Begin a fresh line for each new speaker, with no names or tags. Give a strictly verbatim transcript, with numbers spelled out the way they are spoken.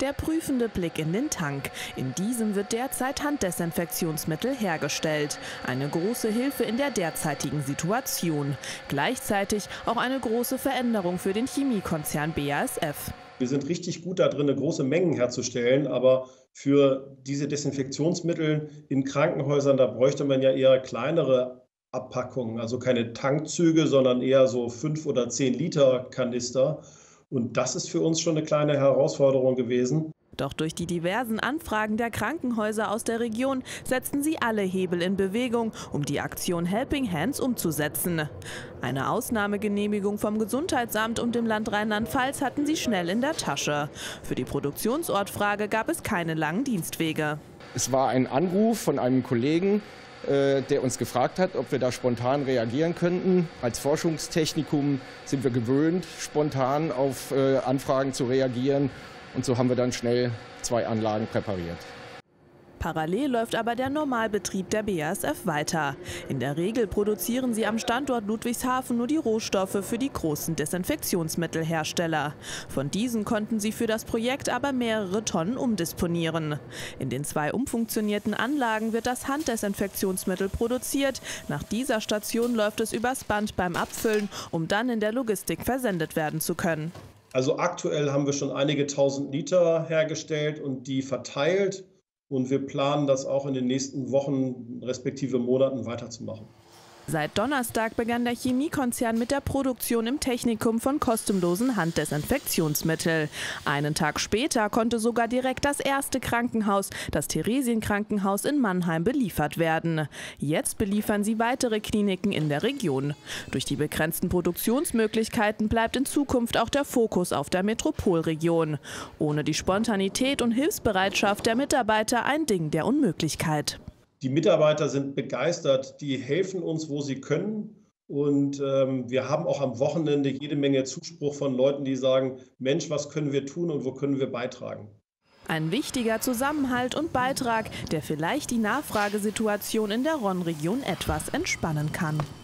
Der prüfende Blick in den Tank. In diesem wird derzeit Handdesinfektionsmittel hergestellt. Eine große Hilfe in der derzeitigen Situation. Gleichzeitig auch eine große Veränderung für den Chemiekonzern B A S F.
Wir sind richtig gut da drin, große Mengen herzustellen, aber für diese Desinfektionsmittel in Krankenhäusern, da bräuchte man ja eher kleinere Abpackungen, also keine Tankzüge, sondern eher so fünf oder zehn Liter Kanister. Und das ist für uns schon eine kleine Herausforderung gewesen.
Doch durch die diversen Anfragen der Krankenhäuser aus der Region setzten sie alle Hebel in Bewegung, um die Aktion Helping Hands umzusetzen. Eine Ausnahmegenehmigung vom Gesundheitsamt und dem Land Rheinland-Pfalz hatten sie schnell in der Tasche. Für die Produktionsortfrage gab es keine langen Dienstwege.
Es war ein Anruf von einem Kollegen, der uns gefragt hat, ob wir da spontan reagieren könnten. Als Forschungstechnikum sind wir gewöhnt, spontan auf Anfragen zu reagieren. Und so haben wir dann schnell zwei Anlagen präpariert.
Parallel läuft aber der Normalbetrieb der B A S F weiter. In der Regel produzieren sie am Standort Ludwigshafen nur die Rohstoffe für die großen Desinfektionsmittelhersteller. Von diesen konnten sie für das Projekt aber mehrere Tonnen umdisponieren. In den zwei umfunktionierten Anlagen wird das Handdesinfektionsmittel produziert. Nach dieser Station läuft es übers Band beim Abfüllen, um dann in der Logistik versendet werden zu können.
Also aktuell haben wir schon einige tausend Liter hergestellt und die verteilt. Und wir planen das auch in den nächsten Wochen respektive Monaten weiterzumachen.
Seit Donnerstag begann der Chemiekonzern mit der Produktion im Technikum von kostenlosen Handdesinfektionsmitteln. Einen Tag später konnte sogar direkt das erste Krankenhaus, das Theresienkrankenhaus in Mannheim, beliefert werden. Jetzt beliefern sie weitere Kliniken in der Region. Durch die begrenzten Produktionsmöglichkeiten bleibt in Zukunft auch der Fokus auf der Metropolregion. Ohne die Spontanität und Hilfsbereitschaft der Mitarbeiter ein Ding der Unmöglichkeit.
Die Mitarbeiter sind begeistert, die helfen uns, wo sie können. Und ähm, wir haben auch am Wochenende jede Menge Zuspruch von Leuten, die sagen, Mensch, was können wir tun und wo können wir beitragen?
Ein wichtiger Zusammenhalt und Beitrag, der vielleicht die Nachfragesituation in der Rhône-Region etwas entspannen kann.